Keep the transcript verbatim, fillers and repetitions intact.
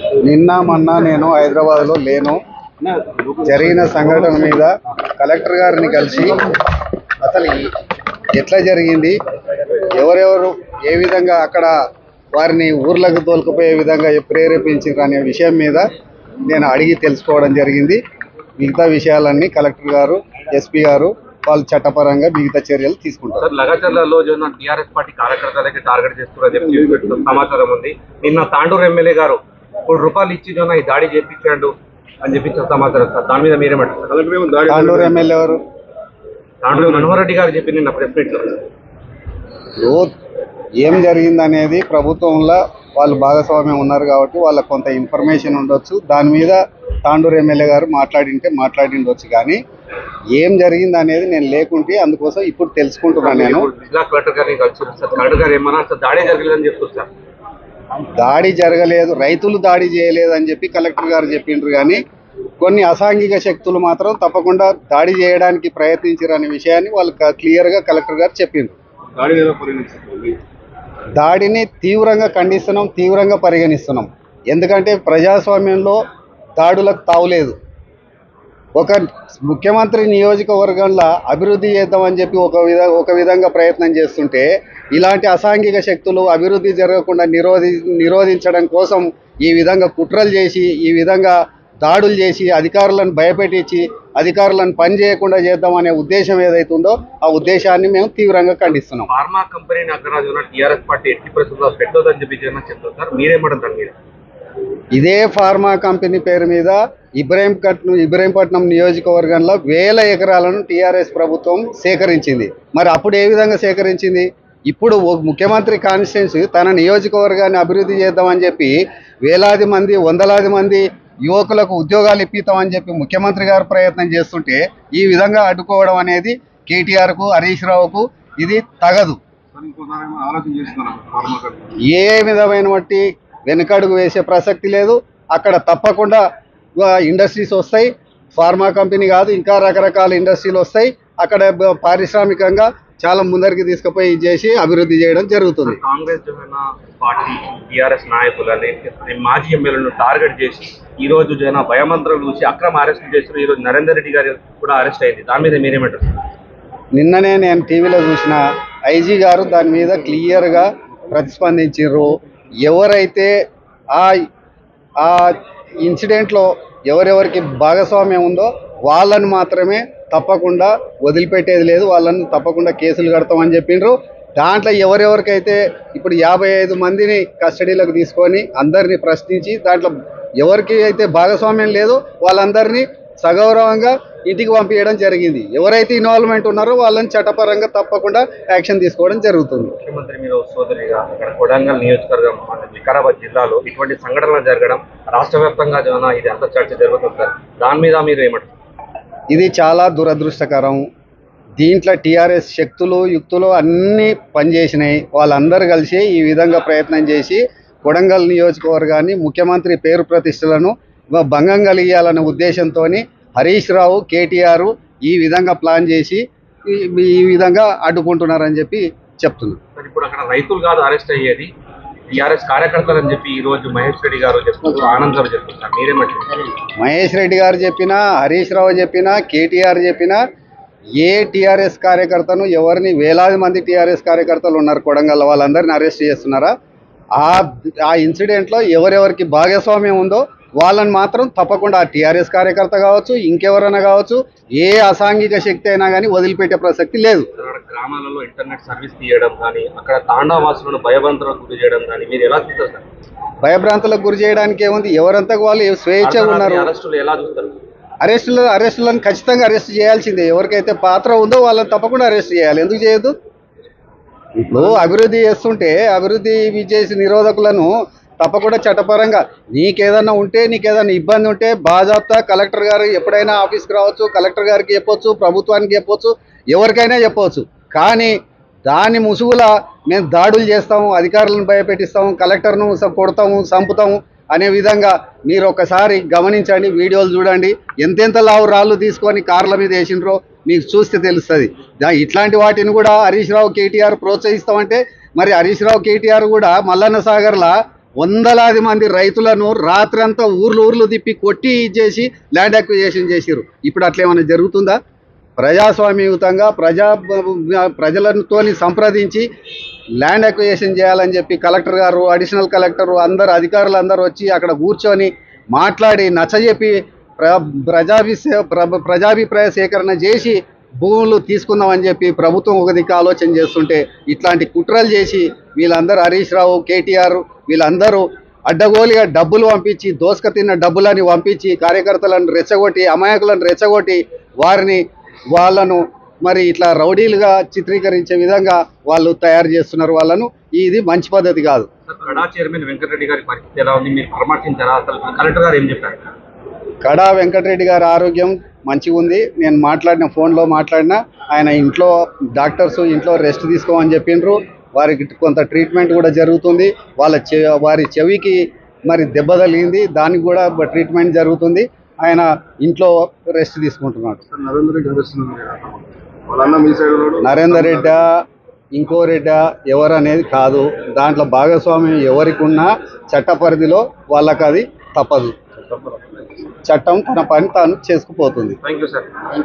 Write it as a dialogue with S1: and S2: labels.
S1: నిన్న మొన్న నేను హైదరాబాద్లో లేను. జరిగిన సంఘటన మీద కలెక్టర్ గారిని కలిసి అసలు ఎట్లా జరిగింది, ఎవరెవరు ఏ విధంగా అక్కడ వారిని ఊర్లకు తోలుకుపోయే విధంగా ప్రేరేపించారు అనే విషయం మీద నేను అడిగి తెలుసుకోవడం జరిగింది. మిగతా విషయాలన్నీ కలెక్టర్ గారు, ఎస్పీ గారు వాళ్ళు చట్టపరంగా మిగతా చర్యలు తీసుకుంటారు.
S2: లగచర్లలో టీఆర్ఎస్ పార్టీ కార్యకర్తలకి టార్గెట్ చేస్తున్నారు సమాచారం ఉంది. నిన్న తాండూరు ఎమ్మెల్యే గారు కోటి రూపాయలు ఇచ్చి జోన ఈ దాడి చేయించాడు అని చెప్పి సమాచారం సార్. దాని మీద మీరేమంటారు?
S1: తాండూరు ఎమ్మెల్యే ఎవరు?
S2: తాండూరు మనోహర్ రెడ్డి గారు చెప్పి నిన్న ప్రెస్ మీట్ లో
S1: ఏం జరిగిందనేది ప్రభుత్వంలో వాళ్ళు భాగస్వామ్యం ఉన్నారు కాబట్టి వాళ్ళకు కొంత ఇన్ఫర్మేషన్ ఉండొచ్చు. దాని మీద తాండూరు ఎమ్మెల్యే గారు మాట్లాడింటే మాట్లాడిండొచ్చు, కానీ ఏం జరిగింది అనేది నేను లేకుంటే అందుకోసం ఇప్పుడు తెలుసుకుంటున్నాను. నేను
S2: జిల్లా కలెక్టర్ గారిని కలిసి సార్, కలెక్టర్ గారు ఏమన్నా దాడి జరగలేదని చెప్తారు సార్.
S1: దాడి జరగలేదు, రైతులు దాడి చేయలేదు అని చెప్పి కలెక్టర్ గారు చెప్పిండ్రు, కానీ కొన్ని అసాంఘిక శక్తులు మాత్రం తప్పకుండా దాడి చేయడానికి ప్రయత్నించారు అనే విషయాన్ని వాళ్ళు క్లియర్గా కలెక్టర్ గారు చెప్పిండ్రు. దాడిని తీవ్రంగా ఖండిస్తున్నాం, తీవ్రంగా పరిగణిస్తున్నాం. ఎందుకంటే ప్రజాస్వామ్యంలో దాడులకు తావులేదు. ఒక ముఖ్యమంత్రి నియోజకవర్గంలో అభివృద్ధి చేద్దామని చెప్పి ఒక విధ ఒక విధంగా ప్రయత్నం చేస్తుంటే ఇలాంటి అసాంఘిక శక్తులు అభివృద్ధి జరగకుండా నిరోధి నిరోధించడం కోసం ఈ విధంగా కుట్రలు చేసి ఈ విధంగా దాడులు చేసి అధికారులను భయపెట్టించి అధికారులను పని చేయకుండా చేద్దామనే ఉద్దేశం ఏదైతుందో ఆ ఉద్దేశాన్ని మేము తీవ్రంగా ఖండిస్తున్నాం.
S2: ఫార్మా కంపెనీ అగ్రరాజున టీఆర్ఎస్ పార్టీ ఎట్టి పరిస్థితుల్లో పెట్టొద్దని చెప్పి చెప్తారు సార్, మీరేమంటారు మీరు?
S1: ఇదే ఫార్మా కంపెనీ పేరు మీద ఇబ్రహీంపట్నం ఇబ్రహీంపట్నం నియోజకవర్గంలో వేల ఎకరాలను టీఆర్ఎస్ ప్రభుత్వం సేకరించింది. మరి అప్పుడు ఏ విధంగా సేకరించింది? ఇప్పుడు ముఖ్యమంత్రి కాన్స్టిట్యున్సీ తన నియోజకవర్గాన్ని అభివృద్ధి చేద్దామని చెప్పి వేలాది మంది వందలాది మంది యువకులకు ఉద్యోగాలు ఇప్పిస్తామని చెప్పి ముఖ్యమంత్రి గారు ప్రయత్నం చేస్తుంటే ఈ విధంగా అడ్డుకోవడం అనేది కేటీఆర్కు హరీష్ రావుకు ఇది తగదు. ఏ విధమైన బట్టి వెనుకడుగు వేసే ప్రసక్తి లేదు. అక్కడ తప్పకుండా ఇండస్ట్రీస్ వస్తాయి. ఫార్మా కంపెనీ కాదు, ఇంకా రకరకాల ఇండస్ట్రీలు వస్తాయి. అక్కడ పారిశ్రామికంగా చాలా ముందరికి తీసుకుపోయి చేసి అభివృద్ధి చేయడం జరుగుతుంది.
S2: కాంగ్రెస్ పార్టీ టీఆర్ఎస్ నాయకులని మాజీ ఎమ్మెల్యేలను టార్గెట్ చేసి ఈ రోజు జన భయమంత్రాలు చూసి అక్రమ అరెస్ట్ చేసిన ఈ రోజు నరేందర్ రెడ్డి గారు కూడా అరెస్ట్ అయింది. దాని మీద మీరేమంటారు?
S1: నిన్ననే నేను టీవీలో చూసిన ఐజీ గారు దాని మీద క్లియర్గా ప్రతిస్పందించారు. ఎవరైతే ఆ ఆ ఇన్సిడెంట్లో ఎవరెవరికి భాగస్వామ్యం ఉందో వాళ్ళని మాత్రమే తప్పకుండా వదిలిపెట్టేది లేదు, వాళ్ళని తప్పకుండా కేసులు కడతామని చెప్పిండ్రు. దాంట్లో ఎవరెవరికైతే ఇప్పుడు యాభై ఐదు మందిని కస్టడీలోకి తీసుకొని అందరినీ ప్రశ్నించి దాంట్లో ఎవరికి అయితే భాగస్వామ్యం లేదో వాళ్ళందరినీ సగౌరవంగా ఇంటికి పంపించడం జరిగింది. ఎవరైతే ఇన్వాల్వ్మెంట్ ఉన్నారో వాళ్ళని చట్టపరంగా తప్పకుండా యాక్షన్ తీసుకోవడం జరుగుతుంది.
S2: ముఖ్యమంత్రి మీరు సోదరిగా అక్కడ కొడంగల్ నియోజకవర్గం వికారాబాద్ జిల్లాలో ఇటువంటి సంఘటనలు జరగడం రాష్ట్ర వ్యాప్తంగా ఇది అంత చర్చ జరుగుతుంది. దాని మీద మీరు ఏమంటారు?
S1: ఇది చాలా దురదృష్టకరం. దీంట్లో టీఆర్ఎస్ శక్తులు యుక్తులు అన్నీ పనిచేసినాయి. వాళ్ళందరూ కలిసి ఈ విధంగా ప్రయత్నం చేసి కొడంగల్ నియోజకవర్గాన్ని ముఖ్యమంత్రి పేరు ప్రతిష్టలను భంగం కలిగించాలనే ఉద్దేశంతో హరీష్ రావు కేటీఆర్ ఈ విధంగా ప్లాన్ చేసి ఈ విధంగా అడ్డుకుంటున్నారని చెప్పి చెప్తున్నారు.
S2: ఇప్పుడు అక్కడ రైతులు కాదు అరెస్ట్ అయ్యేది, టీఆర్ఎస్ కార్యకర్తలు అని చెప్పి ఈ రోజు మహేష్ రెడ్డి గారు చెప్తున్నారు, ఆనంద్ గారు చెప్తున్నారు. మీరేమంటారు?
S1: మహేష్ రెడ్డి గారు చెప్పినా, హరీష్ రావు చెప్పినా, కేటీఆర్ చెప్పినా ఏ టీఆర్ఎస్ కార్యకర్తను ఎవరిని వేలాది మంది టీఆర్ఎస్ కార్యకర్తలు ఉన్నారు కొడంగల్, వాళ్ళందరినీ అరెస్ట్ చేస్తున్నారా? ఆ ఆ ఇన్సిడెంట్లో ఎవరెవరికి భాగస్వామ్యం ఉందో వాళ్ళని మాత్రం తప్పకుండా ఆ టీఆర్ఎస్ కార్యకర్త కావచ్చు, ఇంకెవరైనా కావచ్చు, ఏ అసాంఘిక శక్తి అయినా కానీ వదిలిపెట్టే ప్రసక్తి లేదు.
S2: గ్రామాలలో ఇంటర్నెట్ సర్వీస్ తీయడం కానీ అక్కడ తాండావాసులను భయభ్రాంతులకు గురి చేయడం కానీ మీరు ఎలా చూస్తారు సార్?
S1: భయభ్రాంతులకు గురి చేయడానికి ఏముంది? ఎవరంతా వాళ్ళు స్వేచ్ఛగా ఉన్నారు.
S2: అరెస్టులు ఎలా చూస్తారు?
S1: అరెస్టులు అరెస్టులను ఖచ్చితంగా అరెస్ట్ చేయాల్సిందే. ఎవరికైతే పాత్ర ఉందో వాళ్ళని తప్పకుండా అరెస్ట్ చేయాలి. ఎందుకు చేయొద్దు? ఇప్పుడు అభివృద్ధి చేస్తుంటే అభివృద్ధి చేసి నిరోధకులను తప్పకుండా చట్టపరంగా నీకేదన్నా ఉంటే నీకేదన్నా ఇబ్బంది ఉంటే బాజాప్తా కలెక్టర్ గారు ఎప్పుడైనా ఆఫీస్కి రావచ్చు, కలెక్టర్ గారికి చెప్పొచ్చు, ప్రభుత్వానికి చెప్పొచ్చు, ఎవరికైనా చెప్పవచ్చు. కానీ దాని ముసుగులా మేము దాడులు చేస్తాము, అధికారులను భయపెట్టిస్తాము, కలెక్టర్ను కొడతాము, చంపుతాము అనే విధంగా మీరు ఒకసారి గమనించండి, వీడియోలు చూడండి. ఎంతెంత లావు రాళ్ళు తీసుకొని కార్ల మీద వేసిండ్రో మీకు చూస్తే తెలుస్తుంది. ఇట్లాంటి వాటిని కూడా హరీష్ రావు కేటీఆర్ ప్రోత్సహిస్తామంటే మరి హరీష్ రావు కేటీఆర్ కూడా మల్లన్న సాగర్లా వందలాది మంది రైతులను రాత్రంతా ఊర్లు ఊర్లు తిప్పి కొట్టి చేసి ల్యాండ్ అక్విజిషన్ చేసిరు. ఇప్పుడు అట్లా ఏమైనా జరుగుతుందా? ప్రజాస్వామ్యయుతంగా ప్రజా ప్రజలతోని సంప్రదించి ల్యాండ్ అక్విజిషన్ చేయాలని చెప్పి కలెక్టర్ గారు, అడిషనల్ కలెక్టరు, అందరు అధికారులు అందరూ వచ్చి అక్కడ కూర్చొని మాట్లాడి నచ్చజెప్పి ప్ర ప్రజాభిసే ప్ర ప్రజాభిప్రాయ సేకరణ చేసి భూములు తీసుకుందామని చెప్పి ప్రభుత్వం ఒక దిక్కు ఆలోచన చేస్తుంటే ఇట్లాంటి కుట్రలు చేసి వీళ్ళందరూ హరీష్ రావు, కేటీఆర్ వీళ్ళందరూ అడ్డగోలుగా డబ్బులు పంపించి దోసక తిన్న డబ్బులని పంపించి కార్యకర్తలను రెచ్చగొట్టి అమాయకులను రెచ్చగొట్టి వారిని వాళ్ళను మరి ఇట్లా రౌడీలుగా చిత్రీకరించే విధంగా వాళ్ళు తయారు చేస్తున్నారు వాళ్ళను. ఇది మంచి పద్ధతి కాదు.
S2: కడా చైర్మన్ వెంకటరెడ్డి గారి పరిస్థితి ఎలా ఉంది? మీరు పరామర్శించారా? అసలు కలెక్టర్ గారు ఏం చెప్పారు?
S1: కడా వెంకటరెడ్డి గారి ఆరోగ్యం మంచిగా ఉంది. నేను మాట్లాడిన ఫోన్లో మాట్లాడిన ఆయన ఇంట్లో డాక్టర్స్ ఇంట్లో రెస్ట్ తీసుకోమని చెప్పిండ్రు. వారికి కొంత ట్రీట్మెంట్ కూడా జరుగుతుంది. వాళ్ళ చె వారి చెవికి మరి దెబ్బ తగిలింది, దానికి కూడా ట్రీట్మెంట్ జరుగుతుంది. ఆయన ఇంట్లో రెస్ట్ తీసుకుంటున్నాడు. నరేందర్ రెడ్డి ఇంకో రెడ్డి ఎవరు అనేది కాదు. దాంట్లో భాగస్వామ్యం ఎవరికి ఉన్నా చట్ట పరిధిలో వాళ్ళకి అది తప్పదు. చట్టం తన పని తాను చేసుకుపోతుంది.
S2: Thank you sir.